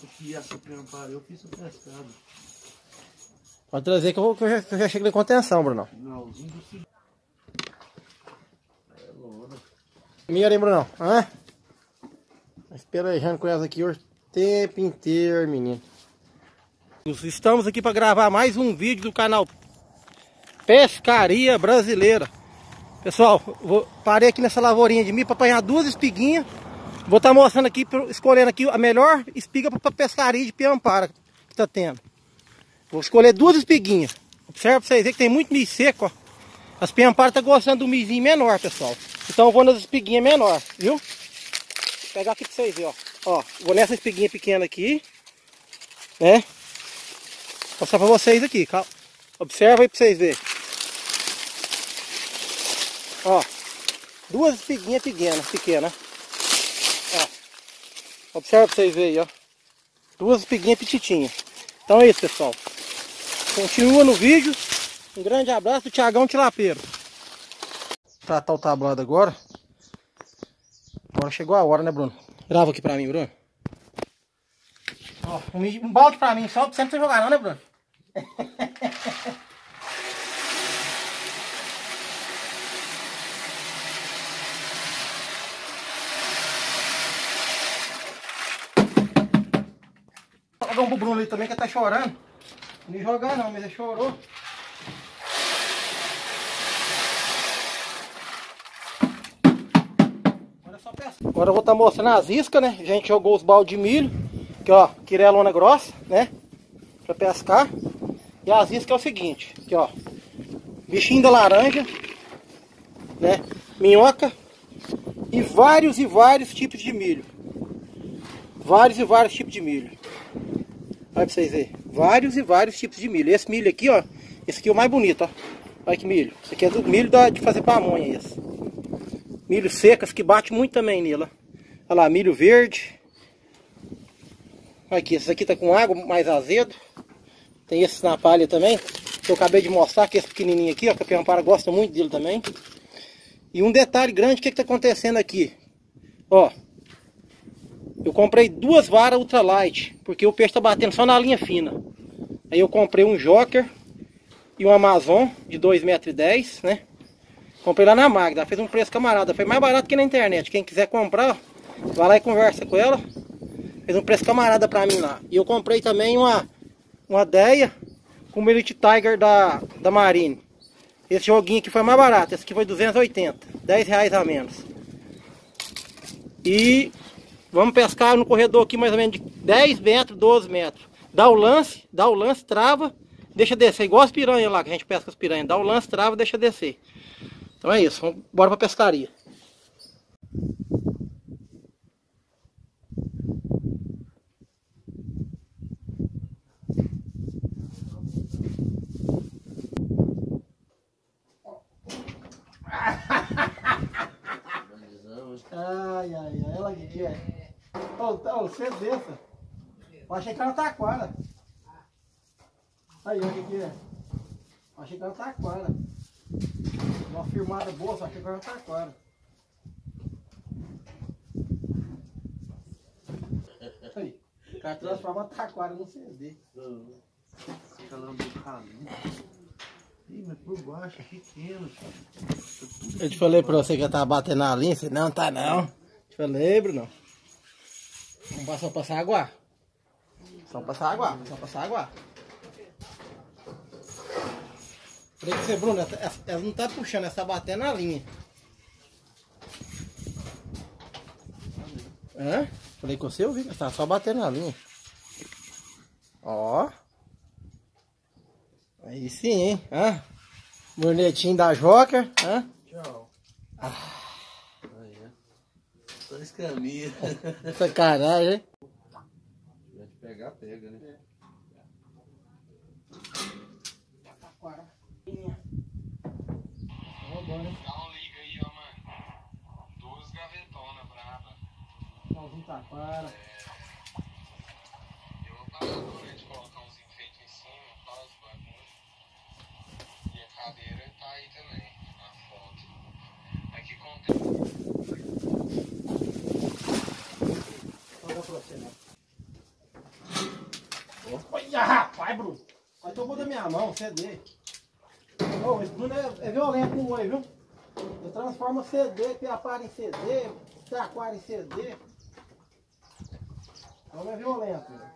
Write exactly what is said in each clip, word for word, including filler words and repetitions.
aqui essa amparo, eu fiz o pescado. Pode trazer que eu, que eu, já, que eu já chego em contenção, Brunão. Finalzinho do segundo. É loura. Mira aí, Brunão. Hã? Esperejando com elas aqui o tempo inteiro, menino. Estamos aqui para gravar mais um vídeo do canal Pescaria Brasileira. Pessoal, vou, parei aqui nessa lavourinha de milho para apanhar duas espiguinhas. Vou estar tá mostrando aqui, escolhendo aqui a melhor espiga para pescaria de piampara que tá tendo. Vou escolher duas espiguinhas. Observa para vocês verem que tem muito milho seco, ó. As piamparas estão gostando do milhinho menor, pessoal. Então eu vou nas espiguinhas menor, viu? Vou pegar aqui para vocês verem, ó. Ó, vou nessa espiguinha pequena aqui, né? Vou mostrar para vocês aqui, calma. Observa aí para vocês verem. Ó, duas espiguinhas pequenas, pequenas. Ó, observa pra vocês verem, ó. Duas espiguinhas petitinhas. Então é isso, pessoal. Continua no vídeo. Um grande abraço do Thiagão Tilapeiro. Tratar o tablado agora. Agora chegou a hora, né, Bruno? Grava aqui pra mim, Bruno. Ó, um, um balde pra mim, só pra você não jogar não, né, Bruno? Jogar um pro Bruno ali também que tá chorando. Não ia jogar não, mas ele chorou. Agora eu vou estar tá mostrando as iscas, né? A gente jogou os baldes de milho. Aqui ó, quirelona grossa, né? Pra pescar. E as iscas é o seguinte, aqui ó. Bichinho da laranja, né? Minhoca. E vários e vários tipos de milho. Vários e vários tipos de milho. Olha pra vocês verem. Vários e vários tipos de milho. Esse milho aqui, ó. Esse aqui é o mais bonito, ó. Olha que milho. Esse aqui é do milho da, de fazer pamonha, esse. Milho secas que bate muito também nele, ó. Olha lá, milho verde. Olha aqui, esse aqui tá com água mais azedo. Tem esse na palha também. Que eu acabei de mostrar, que esse pequenininho aqui, ó. Que a piampara gosta muito dele também. E um detalhe grande, o que que tá acontecendo aqui? Ó. Eu comprei duas varas ultralight, porque o peixe tá batendo só na linha fina. Aí eu comprei um Joker e um Amazon de dois metros e dez, né? Comprei lá na Magda, fez um preço camarada, foi mais barato que na internet. Quem quiser comprar, vai lá e conversa com ela. Fez um preço camarada pra mim lá. E eu comprei também uma, uma Deia com o Elite Tiger da, da Marine. Esse joguinho aqui foi mais barato, esse aqui foi duzentos e oitenta, dez reais a menos. E vamos pescar no corredor aqui mais ou menos de dez metros, doze metros. Dá o lance, dá o lance, trava, deixa descer. Igual as piranhas lá, que a gente pesca as piranhas. Dá o lance, trava, deixa descer. Então é isso, vamos bora pra pescaria. Ai, ai, ai, ela que é. Ô, oh, você desça. Eu achei que era taquara. Aí, olha o que é. Eu achei que era taquara. Uma firmada boa, só achei que era taquara. Aí, o cara transforma taquara no C D. Calando o caminho. Ih, mas por baixo é pequeno, cara. Eu te falei pra você que eu tava batendo na linha, você não tá não. Te falei, Bruno. Vamos só passar água. Só passar água, só passar água. Falei que você, Bruno, ela, ela não tá puxando, ela tá batendo na linha. Hã? Falei com você, eu vi, ela tá só batendo na linha. Ó. Aí sim, hein? Hã? Mornetinho da Joker. Hã? Tchau. Ah. Aí, é. Dois caminhos. Sacanagem, hein? Se tiver que pegar, pega, né? Taquara. Ó, bom, né? Dá um liga aí, ó, mano. Duas gavetonas brava. Pauzinho taquara. Eu vou parar, né, de colocar uns enfeites em cima, faz bagulho. E a cadeira tá aí também, na foto. Aqui contém. Olha pra você, né? Olha, rapaz, Bruno. Aí tomou da minha mão, C D. Oh, esse Bruno é, é violento com o oi, viu? Ele transforma C D, piapara em C D, taquara em C D. Então é violento. Né?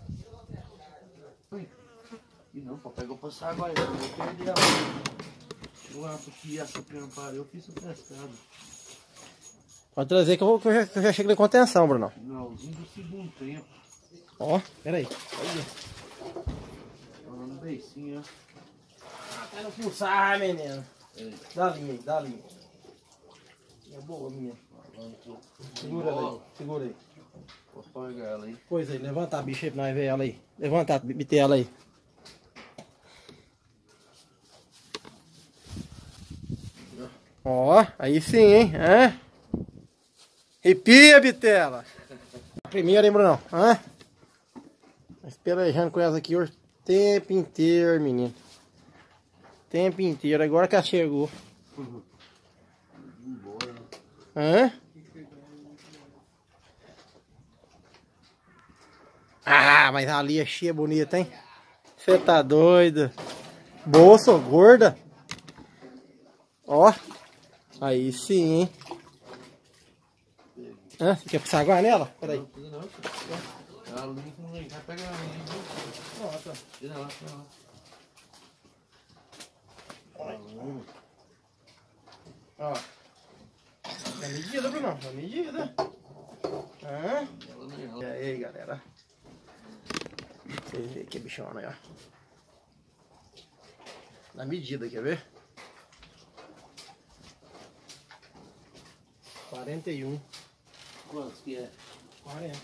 E não, pô, pegou pra essa água aí, eu vou perder ela. Eu acho que essa piampara eu fiz o pescado. Pode trazer que eu, vou, que eu, já, que eu já chego em contenção, Bruno. Finalzinho do segundo tempo. Ó, peraí. Olha. Falando beicinho, ó. Ah, tá no pulsar, menino. É. Dá linha aí, dá linha. É boa, minha. Segura ela aí, segura aí. Vou pegar ela aí. Pois aí, levanta a bicha aí pra nós ver ela aí. Levanta a bitela aí. Ó, aí sim, hein? Hã? Arrepia, bitela! Primeiro, hein, Brunão? Hã? Esperejando com essa aqui o tempo inteiro, menino. Tempo inteiro. Agora que ela chegou. Uhum. Embora. Hã? Ah, mas a linha cheia bonita, hein? Você tá doido? Bolsa gorda. Ó. Aí sim, hein? Hã? Você quer passar água nela? Peraí. Não, não, não. A linha não vai pegar a linha. Pronto. Tira lá, tira lá. Ó. Tá medida, Bruno? Tá medida. Hã? E aí, galera? Vocês verem que bichona aí, ó. Na medida, quer ver? quarenta e um. Quantos que é? quarenta.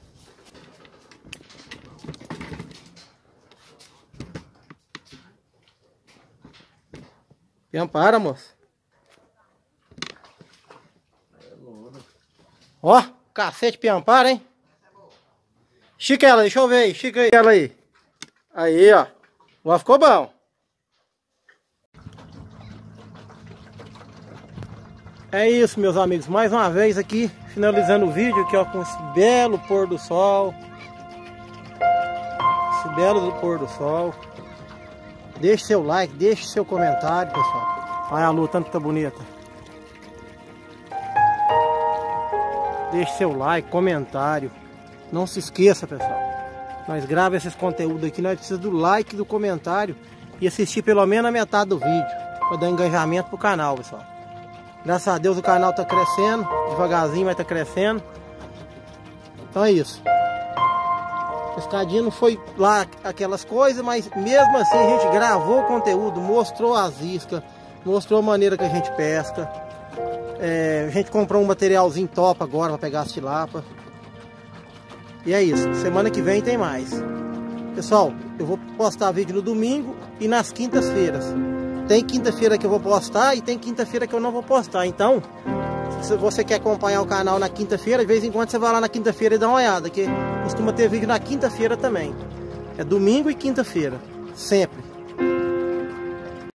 Piampara, moço. É lona. Ó, cacete piampara, hein? Estica ela, deixa eu ver aí. Estica aí ela aí. Aí, ó. Ó, ficou bom. É isso, meus amigos. Mais uma vez aqui, finalizando o vídeo aqui, ó, com esse belo pôr do sol. Esse belo pôr do sol. Deixe seu like, deixe seu comentário, pessoal. Olha a lua, tanto que tá bonita. Deixe seu like, comentário. Não se esqueça, pessoal. Nós gravamos esses conteúdos aqui, nós precisamos do like, do comentário e assistir pelo menos a metade do vídeo, para dar engajamento pro canal, pessoal. Graças a Deus o canal tá crescendo, devagarzinho, mas tá crescendo. Então é isso. Pescadinha não foi lá aquelas coisas, mas mesmo assim a gente gravou o conteúdo, mostrou as iscas, mostrou a maneira que a gente pesca. É, a gente comprou um materialzinho top agora para pegar as tilapas. E é isso, semana que vem tem mais. Pessoal, eu vou postar vídeo no domingo e nas quintas-feiras. Tem quinta-feira que eu vou postar e tem quinta-feira que eu não vou postar. Então, se você quer acompanhar o canal na quinta-feira, de vez em quando você vai lá na quinta-feira e dá uma olhada, que costuma ter vídeo na quinta-feira também. É domingo e quinta-feira, sempre.